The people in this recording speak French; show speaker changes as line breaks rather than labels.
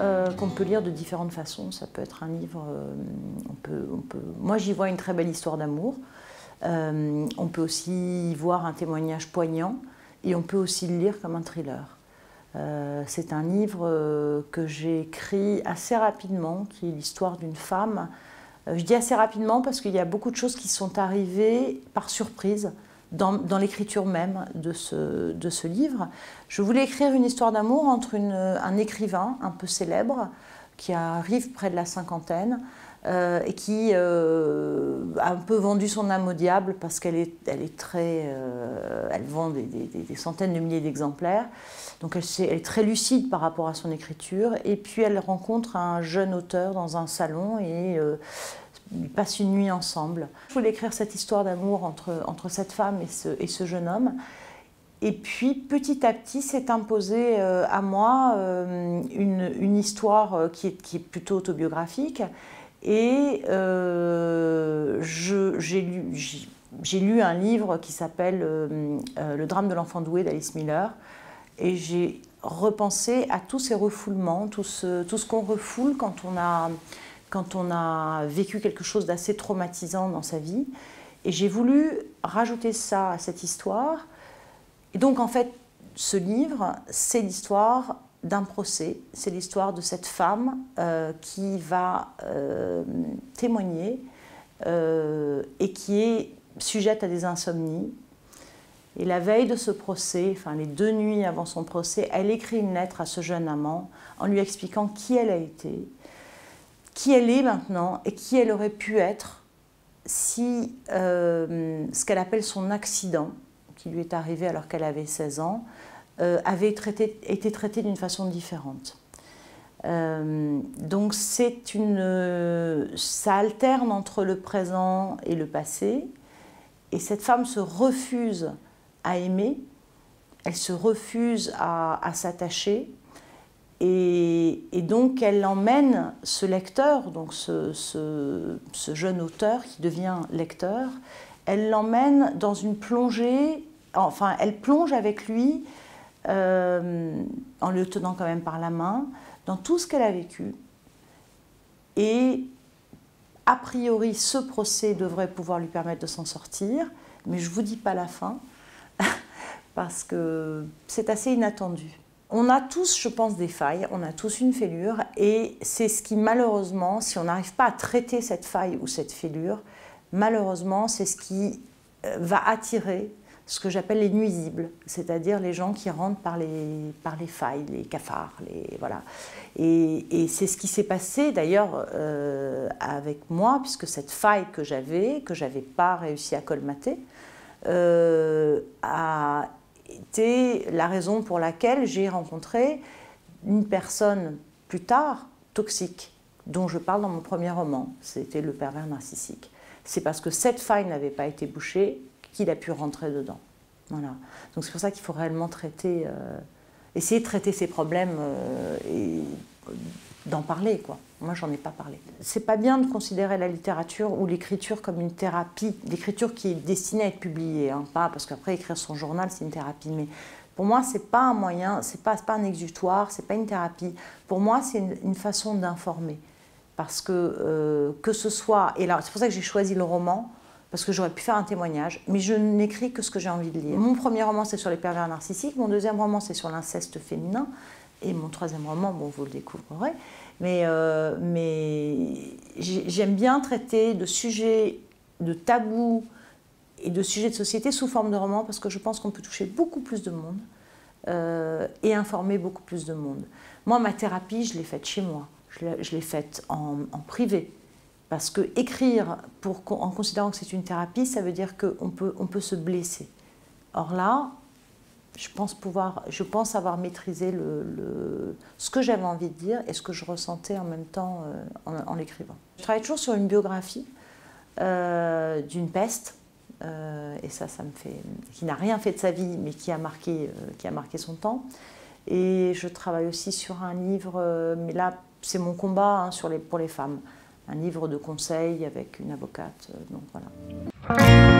qu'on peut lire de différentes façons. Ça peut être un livre, moi j'y vois une très belle histoire d'amour. On peut aussi y voir un témoignage poignant et on peut aussi le lire comme un thriller. C'est un livre que j'ai écrit assez rapidement, qui est l'histoire d'une femme. Je dis assez rapidement parce qu'il y a beaucoup de choses qui sont arrivées par surprise dans l'écriture même de ce livre. Je voulais écrire une histoire d'amour entre un écrivain un peu célèbre qui arrive près de la cinquantaine et qui a un peu vendu son âme au diable parce qu'elle vend des centaines de milliers d'exemplaires. Donc elle est très lucide par rapport à son écriture. Et puis elle rencontre un jeune auteur dans un salon et ils passent une nuit ensemble. Je voulais écrire cette histoire d'amour entre cette femme et ce jeune homme. Et puis petit à petit s'est imposée à moi une histoire qui est plutôt autobiographique. Et j'ai lu un livre qui s'appelle Le drame de l'enfant doué d'Alice Miller. Et j'ai repensé à tous ces refoulements, tout ce qu'on refoule quand on a vécu quelque chose d'assez traumatisant dans sa vie. Et j'ai voulu rajouter ça à cette histoire. Et donc en fait, ce livre, c'est l'histoire d'un procès. C'est l'histoire de cette femme qui va témoigner et qui est sujette à des insomnies. Et la veille de ce procès, enfin les 2 nuits avant son procès, elle écrit une lettre à ce jeune amant en lui expliquant qui elle a été, qui elle est maintenant et qui elle aurait pu être si ce qu'elle appelle son accident, qui lui est arrivé alors qu'elle avait 16 ans, avait été traité d'une façon différente. Donc ça alterne entre le présent et le passé, et cette femme se refuse à aimer, elle se refuse à s'attacher, et donc elle emmène ce lecteur, donc ce jeune auteur qui devient lecteur, elle l'emmène dans une plongée, enfin elle plonge avec lui, en le tenant quand même par la main, dans tout ce qu'elle a vécu. Et a priori, ce procès devrait pouvoir lui permettre de s'en sortir, mais je ne vous dis pas la fin, parce que c'est assez inattendu. On a tous, je pense, des failles, on a tous une fêlure, et c'est ce qui, malheureusement, si on n'arrive pas à traiter cette faille ou cette fêlure, malheureusement, c'est ce qui va attirer ce que j'appelle les nuisibles, c'est-à-dire les gens qui rentrent par les failles, les cafards, voilà. Et c'est ce qui s'est passé d'ailleurs avec moi, puisque cette faille que j'avais pas réussi à colmater, a été la raison pour laquelle j'ai rencontré une personne plus tard toxique, dont je parle dans mon premier roman, c'était le pervers narcissique. C'est parce que cette faille n'avait pas été bouchée qu'il a pu rentrer dedans. Voilà. Donc c'est pour ça qu'il faut réellement traiter, essayer de traiter ces problèmes et d'en parler, quoi. Moi, j'en ai pas parlé. C'est pas bien de considérer la littérature ou l'écriture comme une thérapie, l'écriture qui est destinée à être publiée, hein, pas parce qu'après écrire son journal, c'est une thérapie. Mais pour moi, c'est pas un moyen, c'est pas un exutoire, c'est pas une thérapie. Pour moi, c'est une façon d'informer, parce que ce soit, et là, c'est pour ça que j'ai choisi le roman. Parce que j'aurais pu faire un témoignage, mais je n'écris que ce que j'ai envie de lire. Mon premier roman, c'est sur les pervers narcissiques, mon deuxième roman, c'est sur l'inceste féminin, et mon troisième roman, bon, vous le découvrirez, mais j'aime bien traiter de sujets, de tabous et de sujets de société sous forme de roman, parce que je pense qu'on peut toucher beaucoup plus de monde et informer beaucoup plus de monde. Moi, ma thérapie, je l'ai faite chez moi, je l'ai faite en privé. Parce que écrire en considérant que c'est une thérapie, ça veut dire qu'on peut se blesser. Or là, je pense avoir maîtrisé ce que j'avais envie de dire et ce que je ressentais en même temps en l'écrivant. Je travaille toujours sur une biographie d'une peste, et ça me fait, qui n'a rien fait de sa vie, mais qui a marqué son temps. Et je travaille aussi sur un livre, mais là, c'est mon combat, hein, pour les femmes. Un livre de conseils avec une avocate, donc voilà.